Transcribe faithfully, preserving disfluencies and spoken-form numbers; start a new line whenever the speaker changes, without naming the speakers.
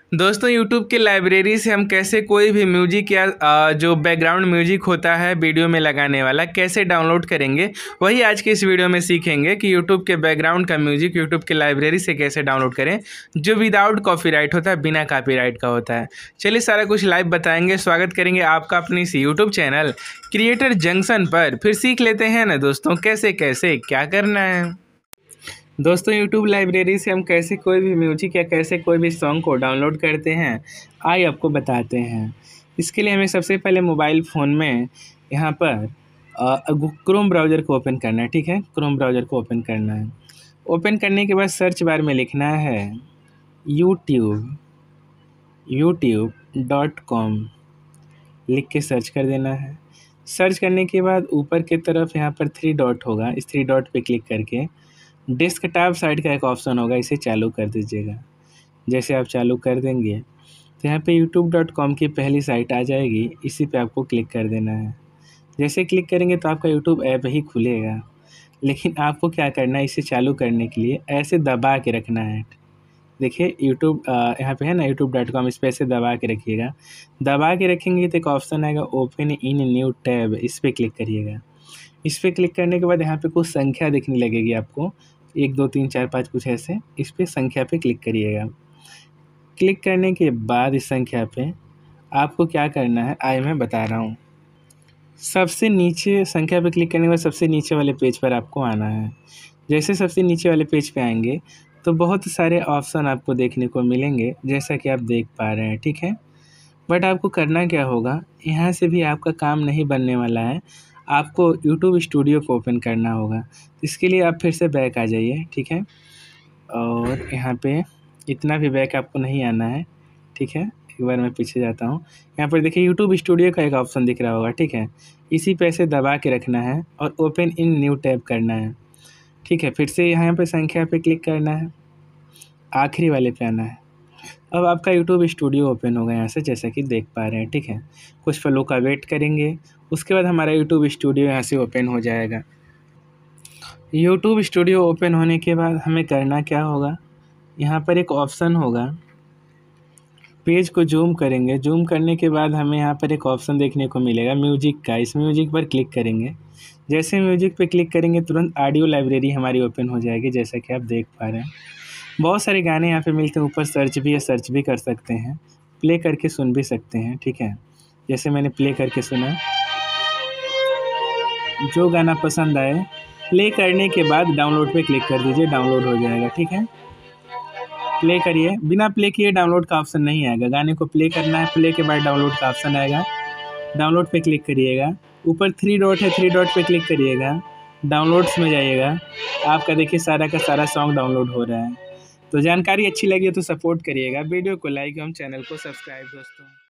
दोस्तों यूट्यूब की लाइब्रेरी से हम कैसे कोई भी म्यूजिक या आ, जो बैकग्राउंड म्यूजिक होता है वीडियो में लगाने वाला कैसे डाउनलोड करेंगे, वही आज के इस वीडियो में सीखेंगे कि यूट्यूब के बैकग्राउंड का म्यूजिक यूट्यूब की लाइब्रेरी से कैसे डाउनलोड करें जो विदाउट कॉपीराइट होता है, बिना कॉपीराइट का होता है। चलिए सारा कुछ लाइव बताएंगे। स्वागत करेंगे आपका अपनी इस यूट्यूब चैनल क्रिएटर जंक्शन पर। फिर सीख लेते हैं ना दोस्तों कैसे कैसे क्या करना है। दोस्तों यूट्यूब लाइब्रेरी से हम कैसे कोई भी म्यूजिक या कैसे कोई भी सॉन्ग को डाउनलोड करते हैं आइए आपको बताते हैं। इसके लिए हमें सबसे पहले मोबाइल फ़ोन में यहाँ पर क्रोम ब्राउज़र को ओपन करना है। ठीक है, क्रोम ब्राउज़र को ओपन करना है। ओपन करने के बाद सर्च बार में लिखना है यूट्यूब यूट्यूब डॉट कॉम लिख के सर्च कर देना है। सर्च करने के बाद ऊपर की तरफ यहाँ पर थ्री डॉट होगा, इस थ्री डॉट पे क्लिक करके डेस्कटॉप साइट का एक ऑप्शन होगा, इसे चालू कर दीजिएगा। जैसे आप चालू कर देंगे तो यहाँ पे यूट्यूब डॉट कॉम की पहली साइट आ जाएगी, इसी पे आपको क्लिक कर देना है। जैसे क्लिक करेंगे तो आपका यूट्यूब ऐप ही खुलेगा, लेकिन आपको क्या करना है, इसे चालू करने के लिए ऐसे दबा के रखना है। देखिए यूट्यूब यहाँ पे है ना यूट्यूब डॉट कॉम, इस पर ऐसे दबा के रखिएगा। दबा के रखेंगे तो एक ऑप्शन आएगा ओपन इन न्यू टैब, इस पर क्लिक करिएगा। इस पर क्लिक करने के बाद यहाँ पे कुछ संख्या दिखने लगेगी आपको, एक दो तीन चार पाँच कुछ ऐसे। इस पर संख्या पे क्लिक करिएगा। क्लिक करने के बाद इस संख्या पे आपको क्या करना है आइए मैं बता रहा हूँ। सबसे नीचे संख्या पे क्लिक करने के बाद सबसे नीचे वाले पेज पर आपको आना है। जैसे सबसे नीचे वाले पेज पे आएंगे तो बहुत सारे ऑप्शन आपको देखने को मिलेंगे, जैसा कि आप देख पा रहे हैं। ठीक है, बट आपको करना क्या होगा, यहाँ से भी आपका काम नहीं बनने वाला है। आपको यूट्यूब स्टूडियो को ओपन करना होगा। इसके लिए आप फिर से बैक आ जाइए। ठीक है, और यहाँ पे इतना भी बैक आपको नहीं आना है। ठीक है, एक बार मैं पीछे जाता हूँ। यहाँ पर देखिए यूट्यूब स्टूडियो का एक ऑप्शन दिख रहा होगा। ठीक है, इसी पे से दबा के रखना है और ओपन इन न्यू टैब करना है। ठीक है, फिर से यहाँ पे संख्या पे क्लिक करना है, आखिरी वाले पे आना है। अब आपका यूट्यूब स्टूडियो ओपन होगा यहाँ से, जैसा कि देख पा रहे हैं। ठीक है, कुछ पलों का वेट करेंगे, उसके बाद हमारा यूट्यूब स्टूडियो यहाँ से ओपन हो जाएगा। यूट्यूब स्टूडियो ओपन होने के बाद हमें करना क्या होगा, यहाँ पर एक ऑप्शन होगा, पेज को जूम करेंगे। जूम करने के बाद हमें यहाँ पर एक ऑप्शन देखने को मिलेगा म्यूजिक का, इस म्यूजिक पर क्लिक करेंगे। जैसे म्यूजिक पर क्लिक करेंगे तुरंत ऑडियो लाइब्रेरी हमारी ओपन हो जाएगी, जैसा कि आप देख पा रहे हैं। बहुत सारे गाने यहाँ पे मिलते हैं, ऊपर सर्च भी है, सर्च भी कर सकते हैं, प्ले करके सुन भी सकते हैं। ठीक है, जैसे मैंने प्ले करके सुना, जो गाना पसंद आए प्ले करने के बाद डाउनलोड पे क्लिक कर दीजिए, डाउनलोड हो जाएगा। ठीक है, प्ले करिए, बिना प्ले किए डाउनलोड का ऑप्शन नहीं आएगा। गाने को प्ले करना है, प्ले के बाद डाउनलोड का ऑप्शन आएगा। डाउनलोड पे क्लिक करिएगा, ऊपर थ्री डॉट है, थ्री डॉट पे क्लिक करिएगा, डाउनलोड्स में जाइएगा। आपका देखिए सारा का सारा सॉन्ग डाउनलोड हो रहा है। तो जानकारी अच्छी लगी तो सपोर्ट करिएगा, वीडियो को लाइक एवं चैनल को सब्सक्राइब दोस्तों।